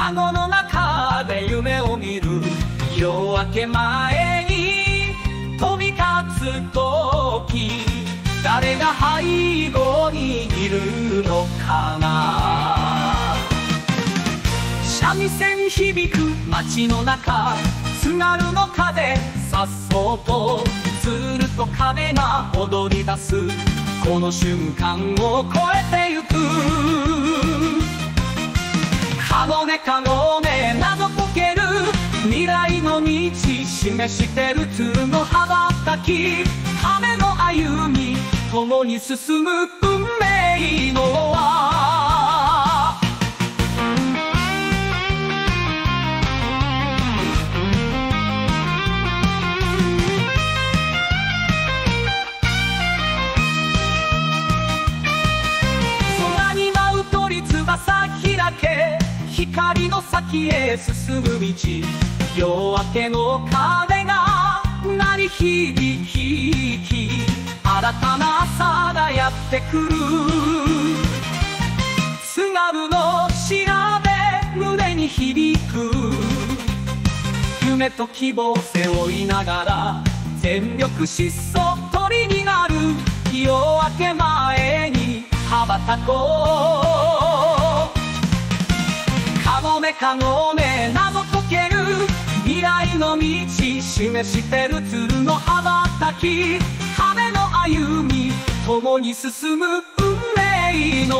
カゴの中で夢を見る。夜明け前に飛び立つ時、誰が背後にいるのかな。三味線響く街の中、津軽の風さっそうと、ずると鐘が踊り出す。この瞬間を越えてゆく。カゴメカゴメ謎解ける。未来の道示してる鶴の羽ばたき。雨の歩み共に進む運命の輪。空に舞う鳥翼開け、光の先へ進む道。夜明けの鐘が鳴り響き、新たな朝がやってくる。津軽の調べ胸に響く。夢と希望背負いながら全力疾走鳥になる。夜明け前に羽ばたこう。カゴメカゴメ謎解ける。未来の道示してる鶴の羽ばたき。羽の歩み共に進む運命の